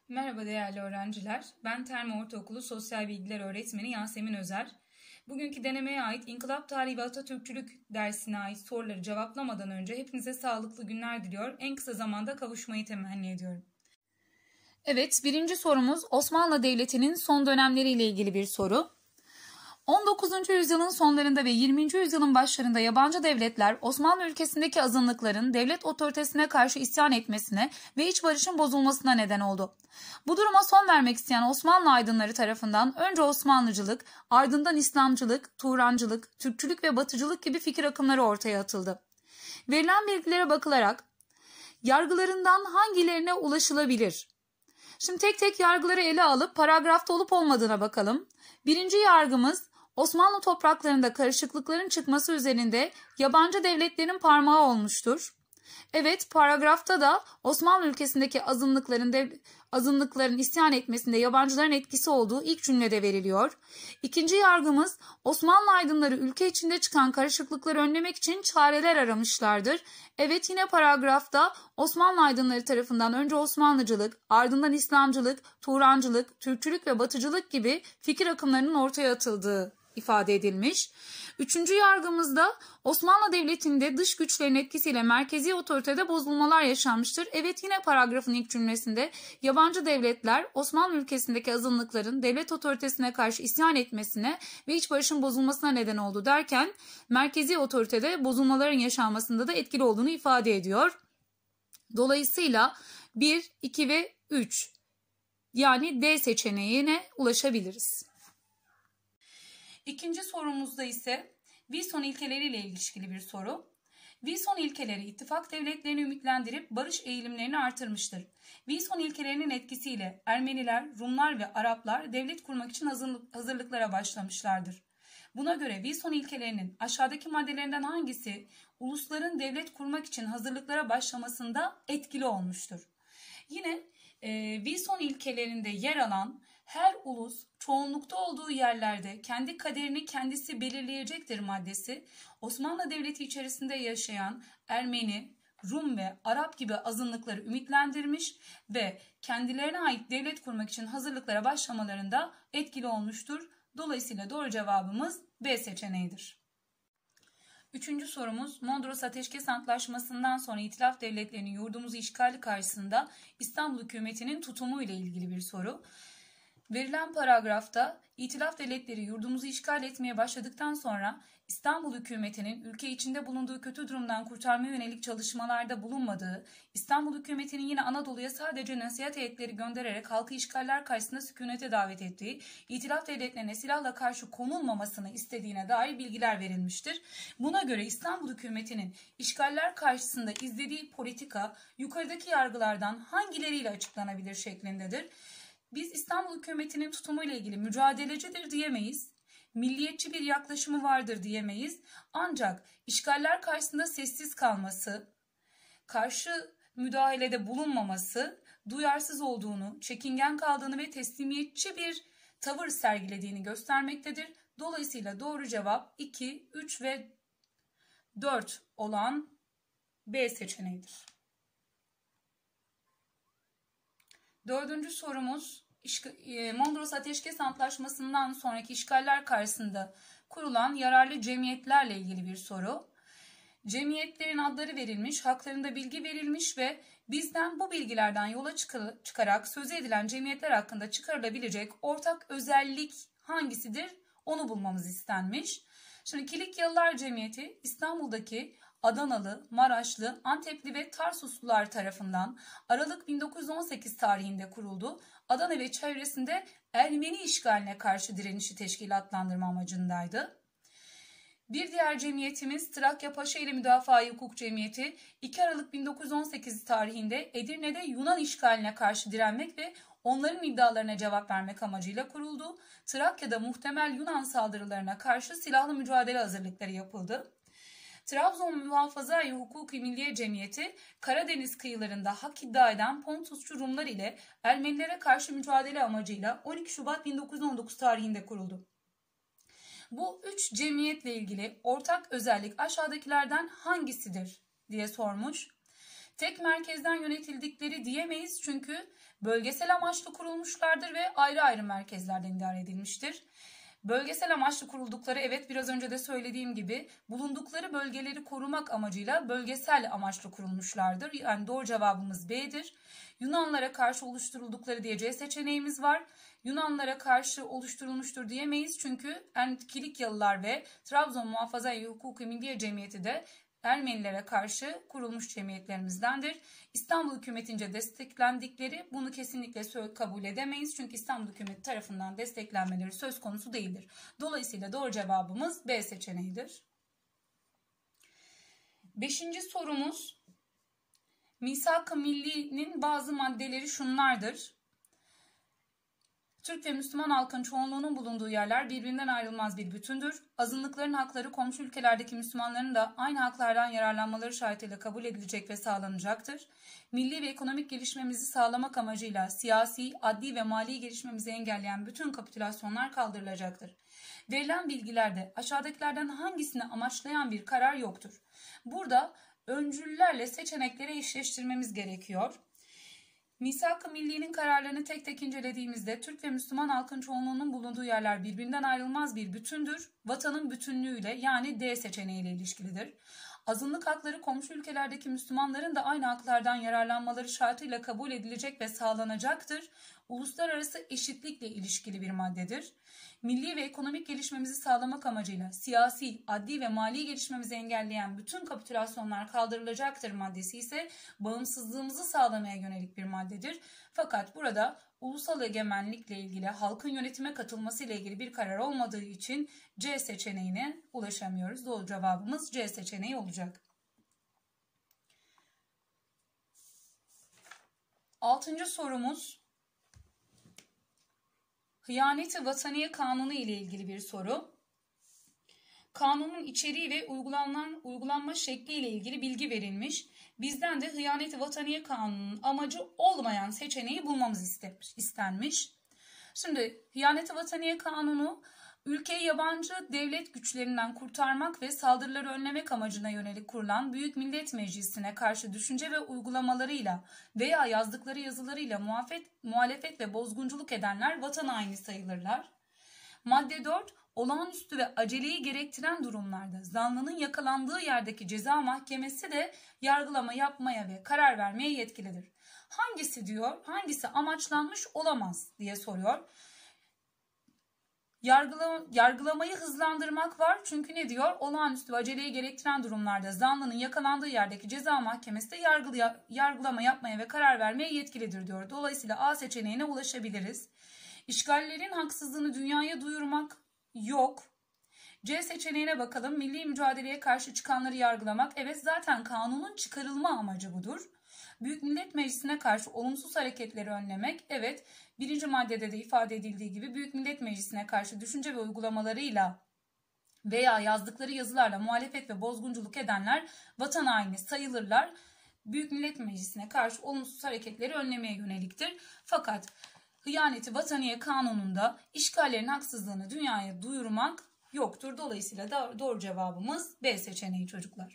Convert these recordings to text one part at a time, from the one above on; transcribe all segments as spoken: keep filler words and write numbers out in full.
Merhaba değerli öğrenciler. Ben Terme Ortaokulu Sosyal Bilgiler Öğretmeni Yasemin Özer. Bugünkü denemeye ait İnkılap Tarihi ve Atatürkçülük dersine ait soruları cevaplamadan önce hepinize sağlıklı günler diliyor. En kısa zamanda kavuşmayı temenni ediyorum. Evet, birinci sorumuz Osmanlı Devleti'nin son dönemleriyle ilgili bir soru. on dokuzuncu yüzyılın sonlarında ve yirminci yüzyılın başlarında yabancı devletler Osmanlı ülkesindeki azınlıkların devlet otoritesine karşı isyan etmesine ve iç barışın bozulmasına neden oldu. Bu duruma son vermek isteyen Osmanlı aydınları tarafından önce Osmanlıcılık, ardından İslamcılık, Turancılık, Türkçülük ve Batıcılık gibi fikir akımları ortaya atıldı. Verilen bilgilere bakılarak yargılarından hangilerine ulaşılabilir? Şimdi tek tek yargıları ele alıp paragrafta olup olmadığına bakalım. Birinci yargımız Osmanlı topraklarında karışıklıkların çıkması üzerinde yabancı devletlerin parmağı olmuştur. Evet, paragrafta da Osmanlı ülkesindeki azınlıkların dev, azınlıkların isyan etmesinde yabancıların etkisi olduğu ilk cümlede veriliyor. İkinci yargımız Osmanlı aydınları ülke içinde çıkan karışıklıkları önlemek için çareler aramışlardır. Evet, yine paragrafta Osmanlı aydınları tarafından önce Osmanlıcılık, ardından İslamcılık, Turancılık, Türkçülük ve Batıcılık gibi fikir akımlarının ortaya atıldığı ifade edilmiş. Üçüncü yargımızda Osmanlı Devleti'nde dış güçlerin etkisiyle merkezi otoritede bozulmalar yaşanmıştır. Evet, yine paragrafın ilk cümlesinde yabancı devletler Osmanlı ülkesindeki azınlıkların devlet otoritesine karşı isyan etmesine ve iç barışın bozulmasına neden oldu derken merkezi otoritede bozulmaların yaşanmasında da etkili olduğunu ifade ediyor. Dolayısıyla bir, iki ve üç yani D seçeneğine ulaşabiliriz. İkinci sorumuzda ise Wilson ilkeleriyle ilişkili bir soru. Wilson ilkeleri ittifak devletlerini ümitlendirip barış eğilimlerini artırmıştır. Wilson ilkelerinin etkisiyle Ermeniler, Rumlar ve Araplar devlet kurmak için hazırlıklara başlamışlardır. Buna göre Wilson ilkelerinin aşağıdaki maddelerinden hangisi ulusların devlet kurmak için hazırlıklara başlamasında etkili olmuştur? Yine e, Wilson ilkelerinde yer alan her ulus çoğunlukta olduğu yerlerde kendi kaderini kendisi belirleyecektir maddesi, Osmanlı Devleti içerisinde yaşayan Ermeni, Rum ve Arap gibi azınlıkları ümitlendirmiş ve kendilerine ait devlet kurmak için hazırlıklara başlamalarında etkili olmuştur. Dolayısıyla doğru cevabımız B seçeneğidir. Üçüncü sorumuz Mondros Ateşkes Antlaşması'ndan sonra İtilaf Devletleri'nin yurdumuzu işgali karşısında İstanbul hükümetinin tutumu ile ilgili bir soru. Verilen paragrafta İtilaf Devletleri yurdumuzu işgal etmeye başladıktan sonra İstanbul hükümetinin ülke içinde bulunduğu kötü durumdan kurtarmaya yönelik çalışmalarda bulunmadığı, İstanbul hükümetinin yine Anadolu'ya sadece nasihat heyetleri göndererek halkı işgaller karşısında sükunete davet ettiği, İtilaf Devletlerine silahla karşı konulmamasını istediğine dair bilgiler verilmiştir. Buna göre İstanbul hükümetinin işgaller karşısında izlediği politika yukarıdaki yargılardan hangileriyle açıklanabilir şeklindedir. Biz İstanbul hükümetinin tutumuyla ilgili mücadelecidir diyemeyiz, milliyetçi bir yaklaşımı vardır diyemeyiz. Ancak işgaller karşısında sessiz kalması, karşı müdahalede bulunmaması, duyarsız olduğunu, çekingen kaldığını ve teslimiyetçi bir tavır sergilediğini göstermektedir. Dolayısıyla doğru cevap iki, üç ve dört olan B seçeneğidir. Dördüncü sorumuz Mondros Ateşkes Antlaşması'ndan sonraki işgaller karşısında kurulan yararlı cemiyetlerle ilgili bir soru. Cemiyetlerin adları verilmiş, haklarında bilgi verilmiş ve bizden bu bilgilerden yola çıkarak sözü edilen cemiyetler hakkında çıkarılabilecek ortak özellik hangisidir onu bulmamız istenmiş. Şimdi Kilikyalılar Cemiyeti İstanbul'daki Adanalı, Maraşlı, Antepli ve Tarsuslular tarafından Aralık bin dokuz yüz on sekiz tarihinde kuruldu. Adana ve çevresinde Ermeni işgaline karşı direnişi teşkilatlandırma amacındaydı. Bir diğer cemiyetimiz Trakya Paşaeli Müdafaa-i Hukuk Cemiyeti iki Aralık bin dokuz yüz on sekiz tarihinde Edirne'de Yunan işgaline karşı direnmek ve onların iddialarına cevap vermek amacıyla kuruldu. Trakya'da muhtemel Yunan saldırılarına karşı silahlı mücadele hazırlıkları yapıldı. Trabzon Muhafaza-i Hukuki Milliye Cemiyeti, Karadeniz kıyılarında hak iddia eden Pontusçu Rumlar ile Ermenilere karşı mücadele amacıyla on iki Şubat bin dokuz yüz on dokuz tarihinde kuruldu. Bu üç cemiyetle ilgili ortak özellik aşağıdakilerden hangisidir diye sormuş. tek merkezden yönetildikleri diyemeyiz çünkü bölgesel amaçlı kurulmuşlardır ve ayrı ayrı merkezlerden idare edilmiştir. Bölgesel amaçlı kuruldukları, evet biraz önce de söylediğim gibi, bulundukları bölgeleri korumak amacıyla bölgesel amaçlı kurulmuşlardır. Yani doğru cevabımız B'dir. Yunanlara karşı oluşturuldukları diye C seçeneğimiz var. Yunanlara karşı oluşturulmuştur diyemeyiz çünkü Kilikyalılar ve Trabzon Muhafaza-i Hukuki Milliye Cemiyeti de Ermenilere karşı kurulmuş cemiyetlerimizdendir. İstanbul hükümetince desteklendikleri, bunu kesinlikle kabul edemeyiz. Çünkü İstanbul hükümeti tarafından desteklenmeleri söz konusu değildir. Dolayısıyla doğru cevabımız B seçeneğidir. Beşinci sorumuz, Misak-ı Milli'nin bazı maddeleri şunlardır. Türk ve Müslüman halkın çoğunluğunun bulunduğu yerler birbirinden ayrılmaz bir bütündür. Azınlıkların hakları komşu ülkelerdeki Müslümanların da aynı haklardan yararlanmaları şartıyla kabul edilecek ve sağlanacaktır. Milli ve ekonomik gelişmemizi sağlamak amacıyla siyasi, adli ve mali gelişmemizi engelleyen bütün kapitülasyonlar kaldırılacaktır. Verilen bilgilerde aşağıdakilerden hangisini amaçlayan bir karar yoktur? Burada öncüllerle seçenekleri eşleştirmemiz gerekiyor. Misak-ı Milli'nin kararlarını tek tek incelediğimizde Türk ve Müslüman halkın çoğunluğunun bulunduğu yerler birbirinden ayrılmaz bir bütündür. Vatanın bütünlüğüyle, yani D seçeneğiyle ilişkilidir. Azınlık hakları komşu ülkelerdeki Müslümanların da aynı haklardan yararlanmaları şartıyla kabul edilecek ve sağlanacaktır. Uluslararası eşitlikle ilişkili bir maddedir. Milli ve ekonomik gelişmemizi sağlamak amacıyla siyasi, adli ve mali gelişmemizi engelleyen bütün kapitülasyonlar kaldırılacaktır maddesi ise bağımsızlığımızı sağlamaya yönelik bir maddedir. Fakat burada ulusal egemenlikle ilgili, halkın yönetime katılması ile ilgili bir karar olmadığı için C seçeneğine ulaşamıyoruz. Doğru cevabımız C seçeneği olacak. Altıncı sorumuz, Hıyanet-i Vataniye Kanunu ile ilgili bir soru. Kanunun içeriği ve uygulanan, uygulanma şekli ile ilgili bilgi verilmiş. Bizden de Hıyanet-i Vataniye Kanunu'nun amacı olmayan seçeneği bulmamız istenmiş. Şimdi Hıyanet-i Vataniye Kanunu, ülkeyi yabancı devlet güçlerinden kurtarmak ve saldırıları önlemek amacına yönelik kurulan Büyük Millet Meclisi'ne karşı düşünce ve uygulamalarıyla veya yazdıkları yazılarıyla muhalefet, muhalefet ve bozgunculuk edenler vatan haini sayılırlar. Madde dört. Olağanüstü ve aceleyi gerektiren durumlarda zanlının yakalandığı yerdeki ceza mahkemesi de yargılama yapmaya ve karar vermeye yetkilidir. Hangisi diyor, hangisi amaçlanmış olamaz diye soruyor. Yargıla, yargılamayı hızlandırmak var çünkü ne diyor? Olağanüstü ve aceleyi gerektiren durumlarda zanlının yakalandığı yerdeki ceza mahkemesi de yargıla, yargılama yapmaya ve karar vermeye yetkilidir diyor. Dolayısıyla A seçeneğine ulaşabiliriz. İşgallerin haksızlığını dünyaya duyurmak yok. C seçeneğine bakalım. Milli mücadeleye karşı çıkanları yargılamak. Evet, zaten kanunun çıkarılma amacı budur. Büyük Millet Meclisi'ne karşı olumsuz hareketleri önlemek. Evet, birinci maddede de ifade edildiği gibi Büyük Millet Meclisi'ne karşı düşünce ve uygulamalarıyla veya yazdıkları yazılarla muhalefet ve bozgunculuk edenler vatan haini sayılırlar. Büyük Millet Meclisi'ne karşı olumsuz hareketleri önlemeye yöneliktir. Fakat Hıyaneti Vataniye Kanunu'nda işgallerin haksızlığını dünyaya duyurmak yoktur. Dolayısıyla da doğru cevabımız B seçeneği çocuklar.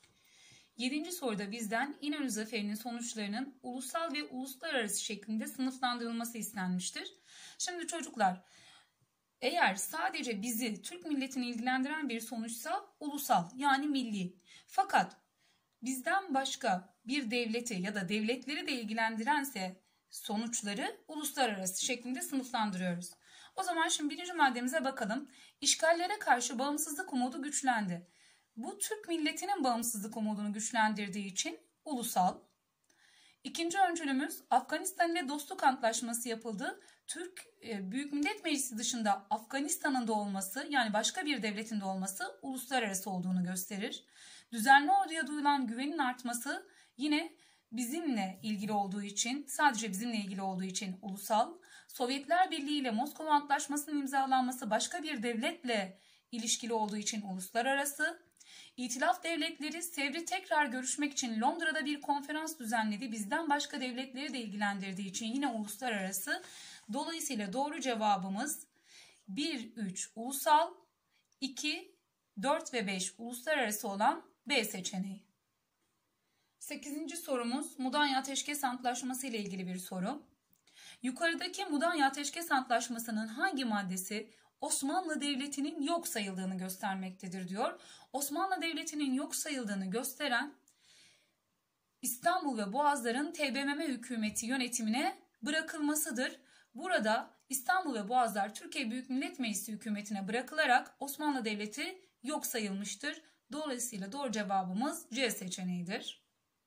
Yedinci soruda bizden İnönü Zaferi'nin sonuçlarının ulusal ve uluslararası şeklinde sınıflandırılması istenmiştir. Şimdi çocuklar, eğer sadece bizi, Türk milletini ilgilendiren bir sonuçsa ulusal, yani milli. Fakat bizden başka bir devleti ya da devletleri de ilgilendirense sonuçları uluslararası şeklinde sınıflandırıyoruz. O zaman şimdi birinci maddemize bakalım. İşgallere karşı bağımsızlık umudu güçlendi. Bu Türk milletinin bağımsızlık umudunu güçlendirdiği için ulusal. İkinci öncülümüz, Afganistan ile dostluk antlaşması yapıldı. Türk e, Büyük Millet Meclisi dışında Afganistan'ın da olması, yani başka bir devletin de olması uluslararası olduğunu gösterir. Düzenli orduya duyulan güvenin artması yine bizimle ilgili olduğu için, sadece bizimle ilgili olduğu için ulusal. Sovyetler Birliği ile Moskova Antlaşması'nın imzalanması başka bir devletle ilişkili olduğu için uluslararası. İtilaf devletleri Sevr'i tekrar görüşmek için Londra'da bir konferans düzenledi. Bizden başka devletleri de ilgilendirdiği için yine uluslararası. Dolayısıyla doğru cevabımız bir, üç ulusal, iki, dört ve beş uluslararası olan B seçeneği. sekizinci sorumuz Mudanya Ateşkes Antlaşması ile ilgili bir soru. Yukarıdaki Mudanya Ateşkes Antlaşması'nın hangi maddesi Osmanlı Devleti'nin yok sayıldığını göstermektedir diyor. Osmanlı Devleti'nin yok sayıldığını gösteren İstanbul ve Boğazların T B M M hükümeti yönetimine bırakılmasıdır. Burada İstanbul ve Boğazlar Türkiye Büyük Millet Meclisi hükümetine bırakılarak Osmanlı Devleti yok sayılmıştır. Dolayısıyla doğru cevabımız C seçeneğidir.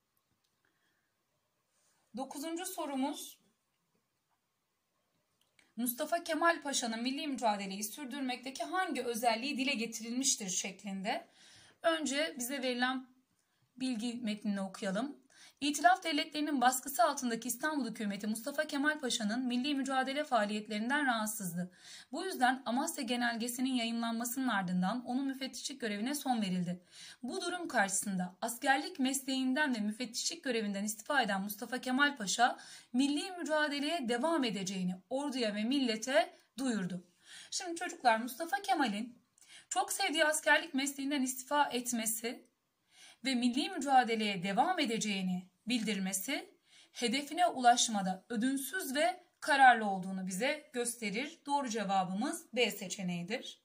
Dokuzuncu sorumuz Mustafa Kemal Paşa'nın milli mücadeleyi sürdürmekteki hangi özelliği dile getirilmiştir şeklinde. Önce bize verilen bilgi metnini okuyalım. İtilaf devletlerinin baskısı altındaki İstanbul hükümeti Mustafa Kemal Paşa'nın milli mücadele faaliyetlerinden rahatsızdı. Bu yüzden Amasya Genelgesi'nin yayımlanmasının ardından onun müfettişlik görevine son verildi. Bu durum karşısında askerlik mesleğinden ve müfettişlik görevinden istifa eden Mustafa Kemal Paşa milli mücadeleye devam edeceğini orduya ve millete duyurdu. Şimdi çocuklar, Mustafa Kemal'in çok sevdiği askerlik mesleğinden istifa etmesi ve milli mücadeleye devam edeceğini bildirmesi hedefine ulaşmada ödünsüz ve kararlı olduğunu bize gösterir. Doğru cevabımız B seçeneğidir.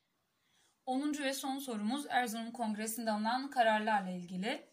onuncu ve son sorumuz Erzurum Kongresi'nde alınan kararlarla ilgili.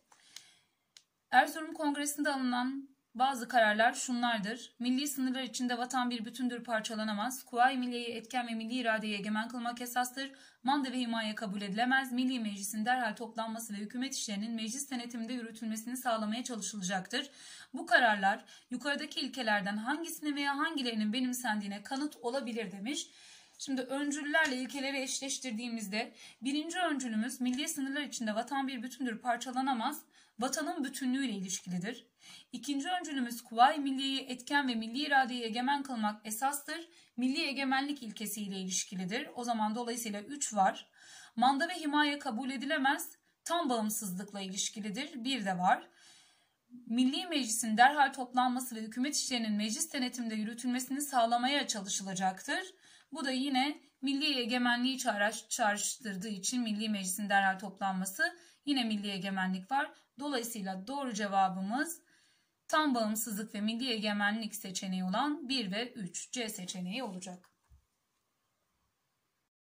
Erzurum Kongresi'nde alınan bazı kararlar şunlardır. Milli sınırlar içinde vatan bir bütündür, parçalanamaz. Kuvayi milliyeyi etken ve milli iradeyi egemen kılmak esastır. Manda ve himaye kabul edilemez. Milli Meclis'in derhal toplanması ve hükümet işlerinin meclis denetiminde yürütülmesini sağlamaya çalışılacaktır. Bu kararlar yukarıdaki ilkelerden hangisine veya hangilerinin benimsendiğine kanıt olabilir demiş. Şimdi öncüllerle ilkeleri eşleştirdiğimizde birinci öncülümüz milli sınırlar içinde vatan bir bütündür, parçalanamaz. Vatanın bütünlüğüyle ilişkilidir. İkinci öncülümüz kuvayi milliyeyi etken ve milli iradeyi egemen kılmak esastır. Milli egemenlik ilkesiyle ilişkilidir. O zaman dolayısıyla üç var. Manda ve himaye kabul edilemez. Tam bağımsızlıkla ilişkilidir. bir de var. Milli Meclis'in derhal toplanması ve hükümet işlerinin meclis denetiminde yürütülmesini sağlamaya çalışılacaktır. Bu da yine milli egemenliği çağrıştırdığı için Milli Meclis'in derhal toplanması, yine milli egemenlik var. Dolayısıyla doğru cevabımız tam bağımsızlık ve milli egemenlik seçeneği olan bir ve üç C seçeneği olacak.